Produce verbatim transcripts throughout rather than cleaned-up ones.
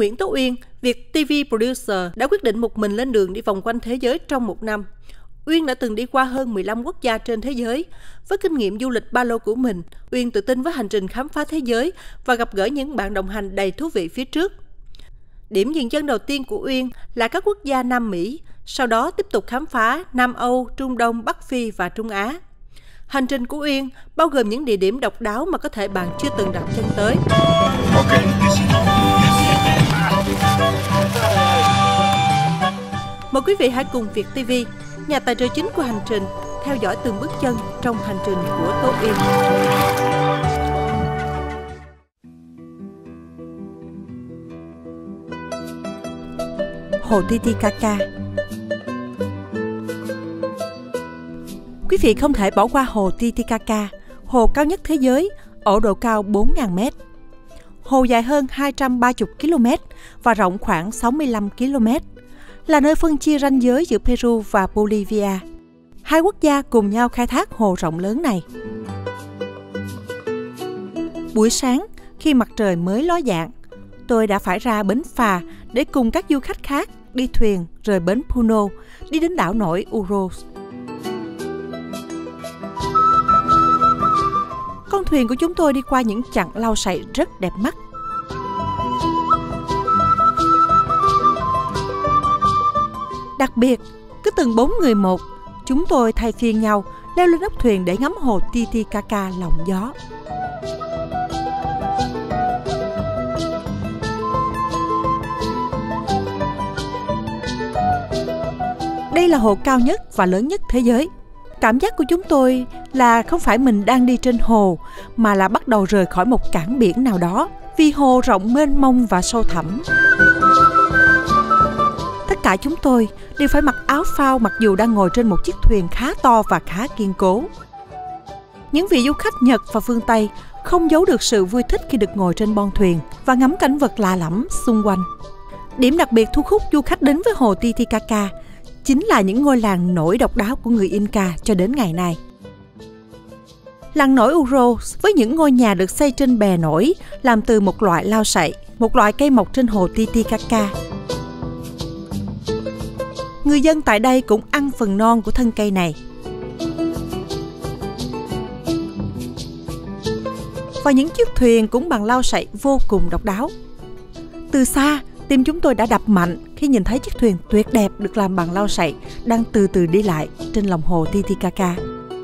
Nguyễn Tố Uyên, Việt ti vi Producer, đã quyết định một mình lên đường đi vòng quanh thế giới trong một năm. Uyên đã từng đi qua hơn mười lăm quốc gia trên thế giới. Với kinh nghiệm du lịch ba lô của mình, Uyên tự tin với hành trình khám phá thế giới và gặp gỡ những bạn đồng hành đầy thú vị phía trước. Điểm dừng chân đầu tiên của Uyên là các quốc gia Nam Mỹ, sau đó tiếp tục khám phá Nam Âu, Trung Đông, Bắc Phi và Trung Á. Hành trình của Uyên bao gồm những địa điểm độc đáo mà có thể bạn chưa từng đặt chân tới. Mời quý vị hãy cùng Việt ti vi, nhà tài trợ chính của hành trình, theo dõi từng bước chân trong hành trình của Tố Uyên. Hồ Titicaca. Quý vị không thể bỏ qua hồ Titicaca, hồ cao nhất thế giới, ở độ cao bốn nghìn mét. Hồ dài hơn hai trăm ba mươi ki lô mét và rộng khoảng sáu mươi lăm ki lô mét, là nơi phân chia ranh giới giữa Peru và Bolivia. Hai quốc gia cùng nhau khai thác hồ rộng lớn này. Buổi sáng, khi mặt trời mới ló dạng, tôi đã phải ra bến phà để cùng các du khách khác đi thuyền rời bến Puno, đi đến đảo nổi Uros. Con thuyền của chúng tôi đi qua những chặng lau sậy rất đẹp mắt. Đặc biệt, cứ từng bốn người một, chúng tôi thay phiên nhau leo lên nóc thuyền để ngắm hồ Titicaca lộng gió. Đây là hồ cao nhất và lớn nhất thế giới. Cảm giác của chúng tôi là không phải mình đang đi trên hồ, mà là bắt đầu rời khỏi một cảng biển nào đó, vì hồ rộng mênh mông và sâu thẳm. Tất cả chúng tôi đều phải mặc áo phao mặc dù đang ngồi trên một chiếc thuyền khá to và khá kiên cố. Những vị du khách Nhật và phương Tây không giấu được sự vui thích khi được ngồi trên bon thuyền và ngắm cảnh vật lạ lẫm xung quanh. Điểm đặc biệt thu hút du khách đến với hồ Titicaca chính là những ngôi làng nổi độc đáo của người Inca cho đến ngày nay. Làng nổi Uros với những ngôi nhà được xây trên bè nổi làm từ một loại lau sậy, một loại cây mọc trên hồ Titicaca. Người dân tại đây cũng ăn phần non của thân cây này. Và những chiếc thuyền cũng bằng lau sậy vô cùng độc đáo. Từ xa, tim chúng tôi đã đập mạnh khi nhìn thấy chiếc thuyền tuyệt đẹp được làm bằng lau sậy đang từ từ đi lại trên lòng hồ Titicaca.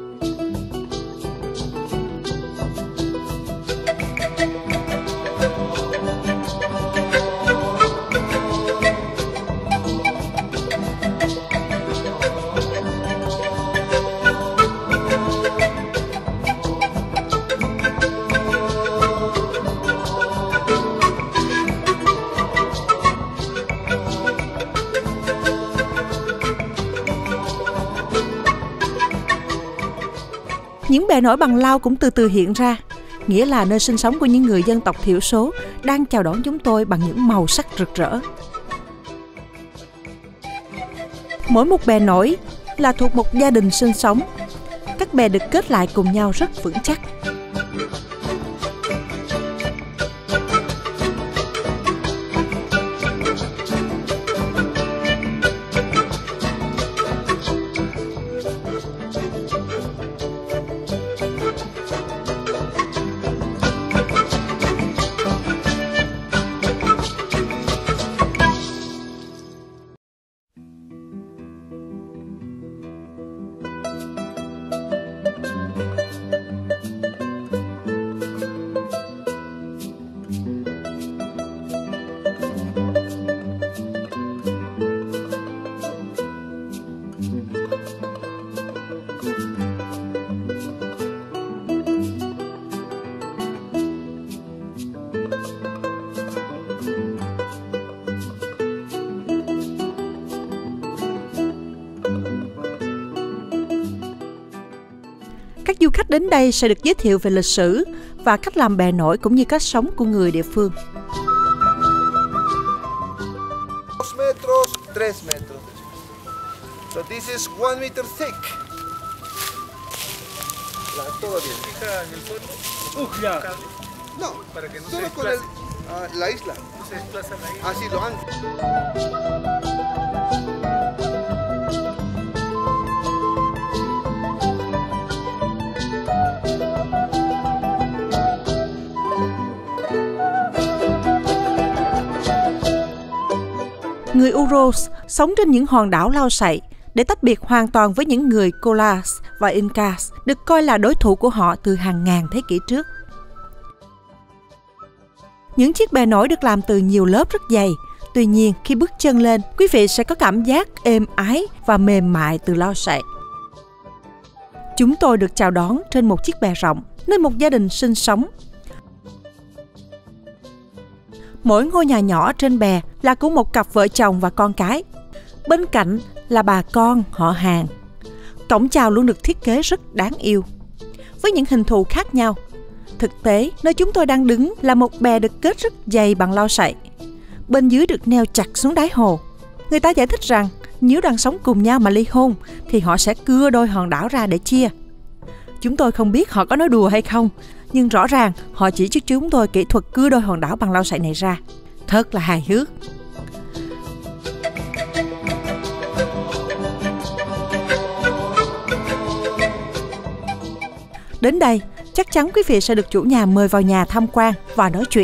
Những bè nổi bằng lau cũng từ từ hiện ra, nghĩa là nơi sinh sống của những người dân tộc thiểu số đang chào đón chúng tôi bằng những màu sắc rực rỡ. Mỗi một bè nổi là thuộc một gia đình sinh sống. Các bè được kết lại cùng nhau rất vững chắc. Các du khách đến đây sẽ được giới thiệu về lịch sử và cách làm bè nổi cũng như cách sống của người địa phương. dos metros, tres metros. So this is one meter thick. La, todo bien. Fija en el fondo. Uh, ya. No, Para que no solo se con el, desplace. ah, la isla. Así lo han. Người Uros sống trên những hòn đảo lau sậy để tách biệt hoàn toàn với những người Kolas và Incas, được coi là đối thủ của họ từ hàng ngàn thế kỷ trước. Những chiếc bè nổi được làm từ nhiều lớp rất dày. Tuy nhiên, khi bước chân lên, quý vị sẽ có cảm giác êm ái và mềm mại từ lau sậy. Chúng tôi được chào đón trên một chiếc bè rộng, nơi một gia đình sinh sống. Mỗi ngôi nhà nhỏ trên bè là của một cặp vợ chồng và con cái. Bên cạnh là bà con, họ hàng. Cổng chào luôn được thiết kế rất đáng yêu, với những hình thù khác nhau. Thực tế, nơi chúng tôi đang đứng là một bè được kết rất dày bằng lau sậy. Bên dưới được neo chặt xuống đáy hồ. Người ta giải thích rằng nếu đang sống cùng nhau mà ly hôn thì họ sẽ cưa đôi hòn đảo ra để chia. Chúng tôi không biết họ có nói đùa hay không, nhưng rõ ràng họ chỉ cho chúng tôi kỹ thuật cưa đôi hòn đảo bằng lau sậy này ra. Thật là hài hước. Đến đây, chắc chắn quý vị sẽ được chủ nhà mời vào nhà tham quan và nói chuyện.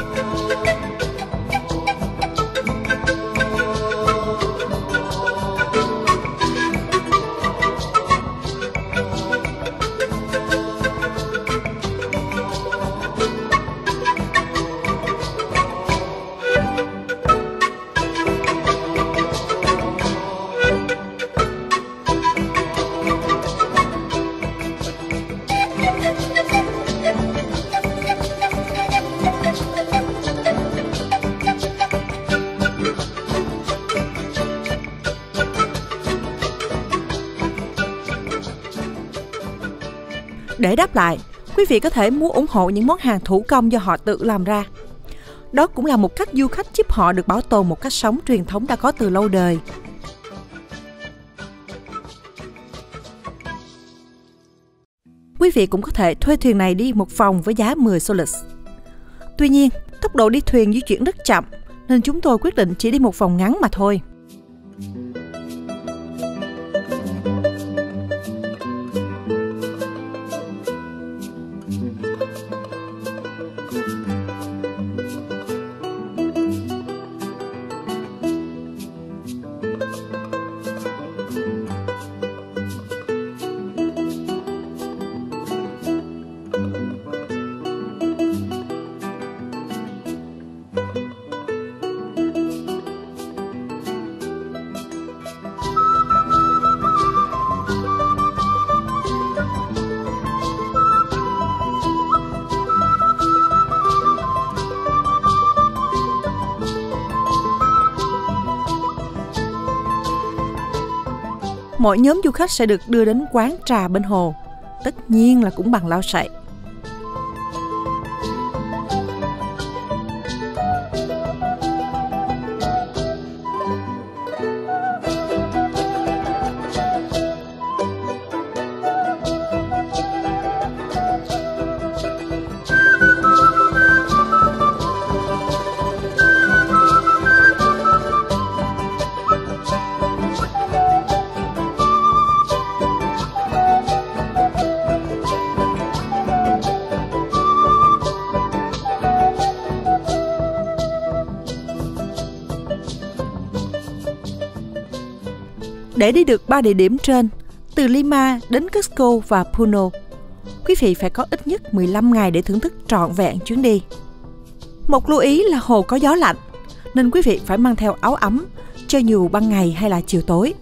Để đáp lại, quý vị có thể muốn ủng hộ những món hàng thủ công do họ tự làm ra. Đó cũng là một cách du khách giúp họ được bảo tồn một cách sống truyền thống đã có từ lâu đời. Quý vị cũng có thể thuê thuyền này đi một vòng với giá mười soles. Tuy nhiên, tốc độ đi thuyền di chuyển rất chậm, nên chúng tôi quyết định chỉ đi một vòng ngắn mà thôi. Mỗi nhóm du khách sẽ được đưa đến quán trà bên hồ, tất nhiên là cũng bằng lau sậy. Để đi được ba địa điểm trên, từ Lima đến Cusco và Puno, quý vị phải có ít nhất mười lăm ngày để thưởng thức trọn vẹn chuyến đi. Một lưu ý là hồ có gió lạnh, nên quý vị phải mang theo áo ấm, cho dù ban ngày hay là chiều tối.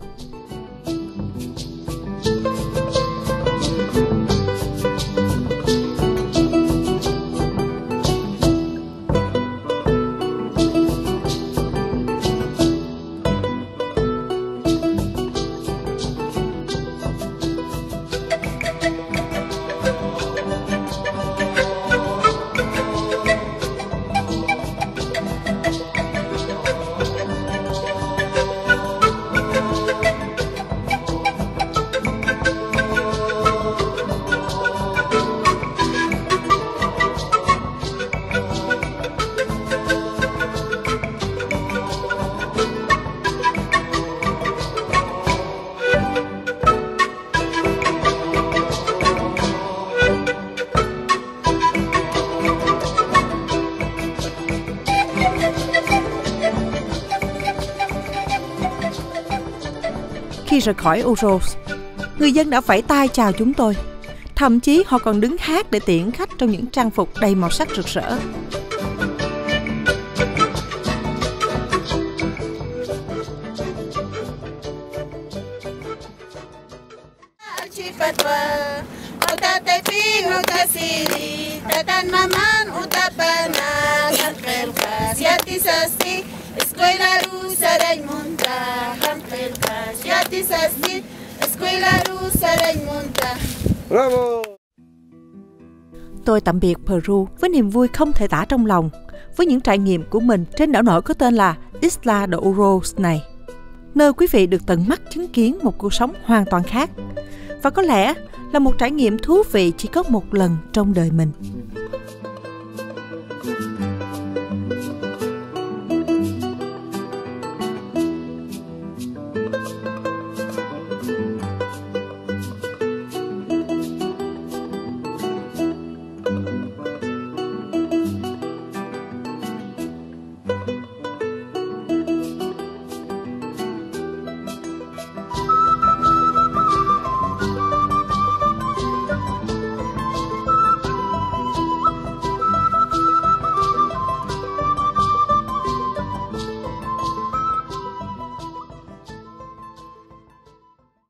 Khi rời khỏi Uros, người dân đã vẫy tay chào chúng tôi. Thậm chí họ còn đứng hát để tiễn khách trong những trang phục đầy màu sắc rực rỡ. Bravo! Tôi tạm biệt Peru với niềm vui không thể tả trong lòng với những trải nghiệm của mình trên đảo nổi có tên là Isla de Uros này, nơi quý vị được tận mắt chứng kiến một cuộc sống hoàn toàn khác và có lẽ là một trải nghiệm thú vị chỉ có một lần trong đời mình.